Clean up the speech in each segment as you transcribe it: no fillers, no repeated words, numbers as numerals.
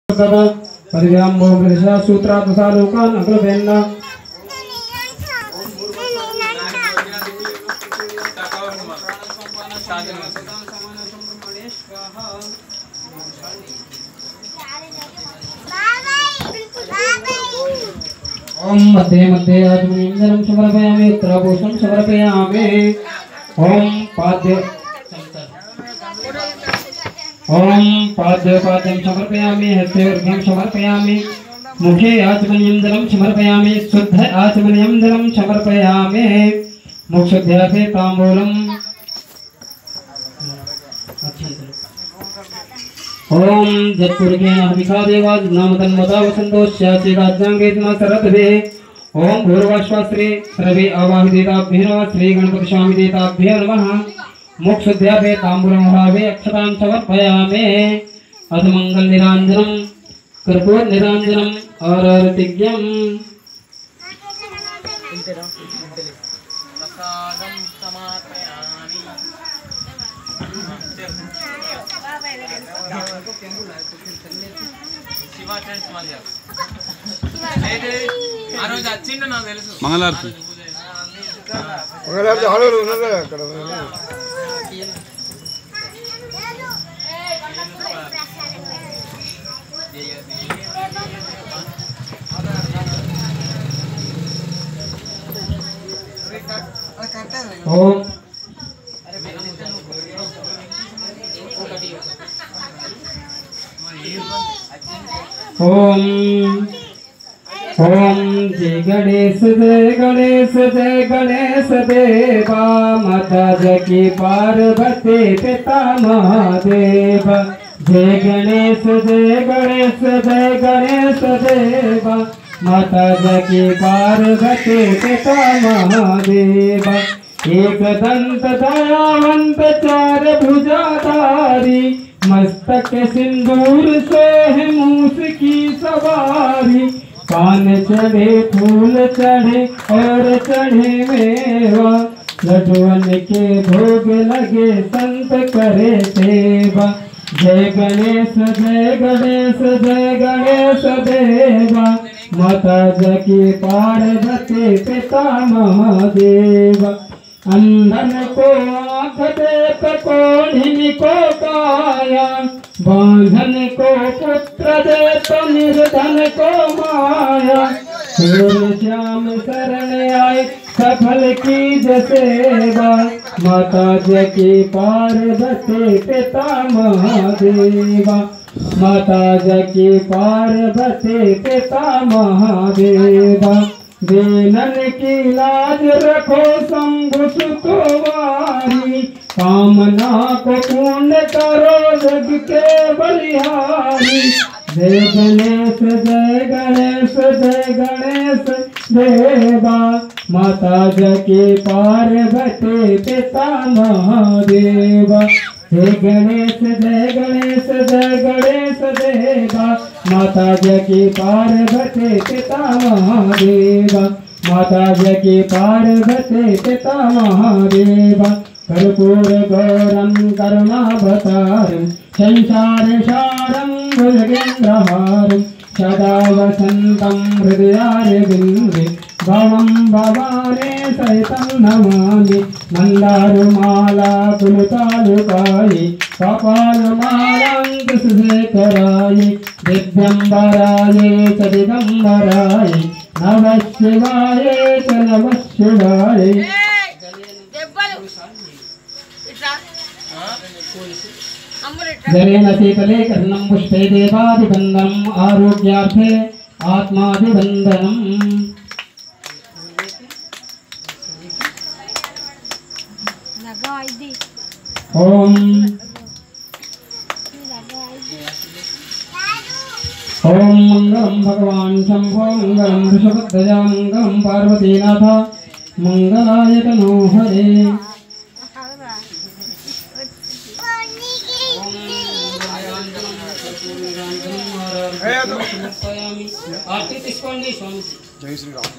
परिव्यामो प्रदिशा सूत्रात्मसालोकान् अग्रवेन्न ओम मध्ये मध्ये आत्मनिंदनं समर्पयामि त्रभूषं समर्पयामि ओम पाद्यं समर्पयामि हस्ते अर्घ्यं समर्पयामि मुखे आचमनीयं समर्पयामि शुद्ध आचमनीयं समर्पयामि मुखशुद्ध्यार्थे ताम्बूलम् ओम जत्पुरुषेण हविषादेवाज नाम तन्मता वसन्तोष्यासि राज्ञाङ्गेतमा सरद्भे ओम भूर्वाश्वास्त्रे सर्वे आवाहिदेताभ्यो नमः श्री गणपति स्वामी देताभ्यो नमः मोक्षुद्ध्यापे ताम्बूलमहावे अक्षतां समर्पयामि अथ मंगल निरांजनम कर्पूर निरांजनम और आरतिज्ञम प्रसादं समर्पयामि మంగళారతి ओम ओम ओम जय गणेश देवा माता जकी पार्वती पिता महादेव जय गणेश देवा माता जकी पार्वती पिता महादेव एक दंत दयावंत चार भुजाधारी मस्तक सिंदूर से मूस की सवारी पान चढ़े फूल चढ़े और चढ़े मेवा लड्डुअन के भोग लगे संत करे सेवा जय गणेश देवा माता जकी पार्वती पिता महादेव अंधन को आँख दे कोढ़िनी को काया बांधन को पुत्र दे तो निर्धन को माया श्याम शरण आए सफल की सेवा माता जकी पार्वती पिता महादेवा माता जकी पार्वती पिता महादेवा दीनन की लाज रखो शंभु सुकुमारी कामना को पूर्ण करो जग के बलिहारी जय गणेश देवा माता जकी पार्वती पिता महादेवा जय गणेश देवा माता जकी पार्वती पिता महादेवा माता जकी पार्वती पिता महादेवा कर्पूर गौरं करुणावतारं संसार सारं भुजगेन्द्रहारं सदा वसन्तं हृदयारविन्दे भवं भवाने सहितं नमामि मन्दारमाला पुलतालुकायै कपालमालां कुशेखरायै दिव्यम्बरायै च दिगम्बरायै नमः शिवाय च नमः शिवाय जलेन शीतले कर्णं पुष्पे देवादिबन्धनम् आरोग्यार्थे आत्मादिबन्धनम् ओम ओम मंगलम भगवान शंभो मंगलम ऋषभध्वजा मंगलम पार्वतीनाथ मंगलाय तनो हरे जय श्री राम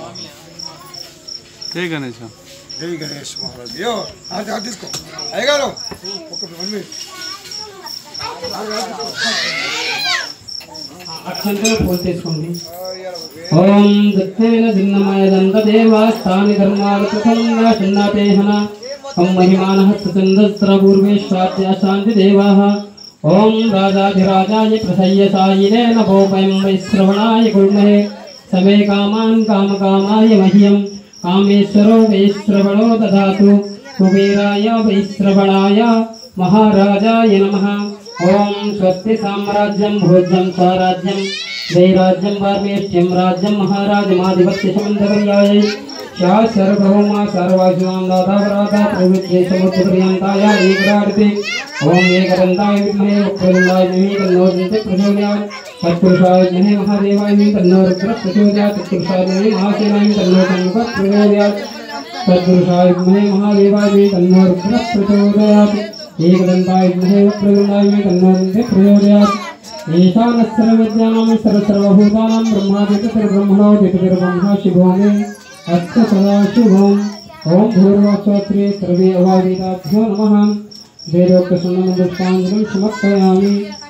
जय गणेश महाराज यो आज इसको आएगा लो ओके 1 मिनट అక్షంతలు పూజ చేసుకోండి. ఓం దత్తేన దిన్నమయదంతదేవాస్తాని ధర్మాలు ప్రథమంగా షణ్ణాపేహన ఓం మహిమానః సుచంద్రస్రపూర్వేశ్వాద్యా శాంతిదేవాః ఓం రాజాధిరాజాయ ప్రసయ్యసాయినే నభోపయం వైశ్రవణాయ కుర్మహే సమే కామాన్ కామకామాయ మహ్యం కామేశ్వరో వైశ్రవణో దదాతు కుబేరాయ వైశ్రవణాయ మహారాజాయ నమః. ఓం స్వస్తి సామ్రాజ్యం భోజ్యం స్వరాజ్యం వైరాజ్యం వార్మేష్ట్యం రాజ్యం మహారాజమాధిపత్య సమంతపర్యాయై శాస్త్రభౌమా సర్వాశివాం దాతావరాతా ప్రవృత్తే సముద్రపర్యంతాయ ఏకరాడితే. ఓం ఏకదంతాయ విద్మహే వక్రతుండాయ ధీమహి తన్నో దంతి ప్రచోదయాత్. తత్పురుషాయ విద్మహే మహాదేవాయ ధీమహి తన్నో రుద్రః ప్రచోదయాత్. తత్పురుషాయ విద్మహే మహాసేనాయ ధీమహి తన్నో కన్నుకః ప్రచోదయాత్. తత్పురుషాయ విద్మహే మహాదేవాయ ధీమహి తన్నో రుద్రః ప్రచోదయాత్. ఏకదంతాయ విద్మహే వక్రతుండాయ ధీమహి తన్నో దంతి ప్రచోదయాత్. ఈశానः సర్వవిద్యానాం సర్వభూతానాం బ్రహ్మాదిత్యర్బ్రహ్మణో దితిర్బ్రహ్మ శివో మే అత్త సదాశివం. ఓం భూర్వాస్వాత్రే సర్వే అవాదితాభ్యో నమః. వేదోక్తసున్నమందుష్టాంజలిం సమర్పయామి.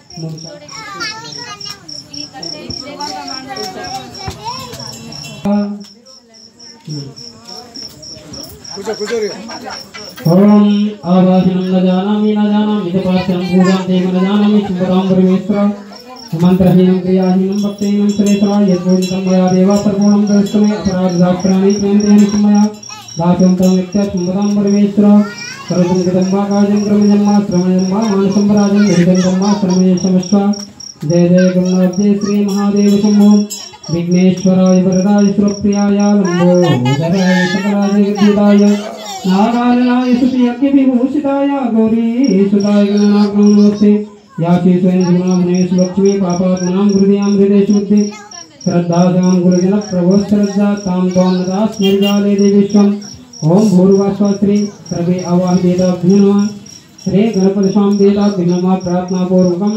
ఓం ఆవాహనం న జానామి న జానామి తపాస్యం పూజాం దేవ న జానామి శుభరాం పరమేశ్వర మంత్రహీనం క్రియాహీనం భక్తహీనం శ్రేష్ఠా యద్భూతం మయా దేవా పరిపూర్ణం దర్శమే అపరాధాక్షరాణి ప్రేమేణ మయా దాసంతం వ్యక్త్యా శుభరాం పరమేశ్వర సర్వం జగదంబా కాజం క్రమజన్మా శ్రమజన్మా మానసంపరాజం జగదంబా శ్రమయేశమశ్వ. జయ జయ గంగాబ్దే శ్రీ మహాదేవ శంభో విఘ్నేశ్వరాయ వరదాయ సురప్రియాయ లంబోదరాయ సకలాయ జగద్గీతాయ నారాయణాయ స్తుతి అగ్నివిభూషితాయ గౌరీసుతాయ గణనాగ్నోస్తే. యాసి స్వయం జీవనామనేషు లక్ష్మీ పాపాత్మనాం హృదయాం హృదయేషు బుద్ధి శ్రద్ధాజాం గురుజన ప్రభో శ్రద్ధా తాం త్వాం నదా స్మరిగాలే దేవిశ్వం. ఓం భూర్వాస్వాత్రి సర్వే అవాహ్యేతాభ్యో నమః. శ్రీ గణపతి స్వామి దేతాభ్యో నమః. ప్రార్థనాపూర్వకం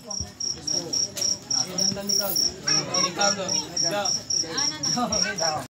నమస్కరోమి.